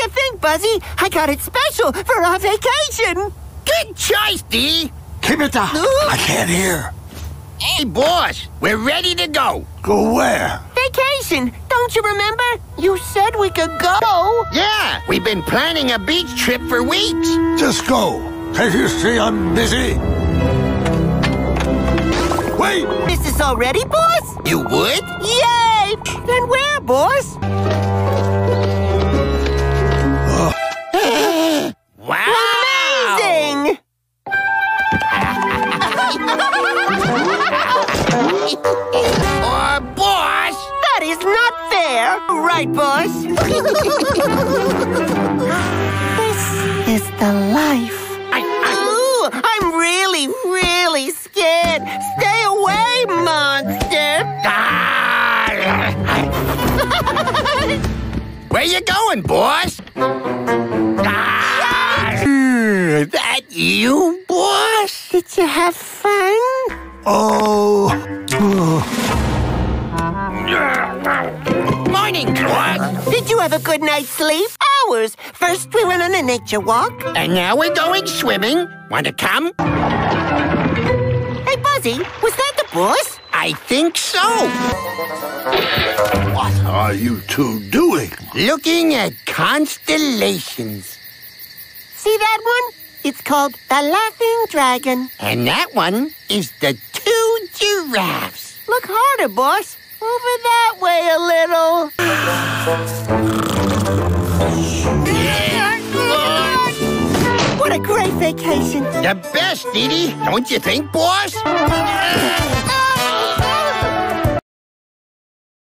you think, Buzzy? I got it special for our vacation. Good choice, Dee. Keep it down. I can't hear. Hey, boss, we're ready to go. Go where? Vacation. Don't you remember? You said we could go. Yeah, we've been planning a beach trip for weeks. Just go. Can't you see I'm busy? Wait! This is all ready, boss? You would? Yay! Then where, boss? Wow! Amazing! Boss! That is not fair. Right, boss? This is the life. Ooh, I'm really, really scared. Stay away, monster. Where you going, boss? That you, boss? Did you have fun? Oh. Morning, boss. Did you have a good night's sleep? Ours. First we went on a nature walk. And now we're going swimming. Want to come? Hey, Buzzy, was that the boss? I think so. What are you two doing? Looking at constellations. See that one? It's called the Laughing Dragon. And that one is the 2 giraffes. Look harder, boss. Over that way a little. What a great vacation. The best, Dee Dee. Don't you think, boss?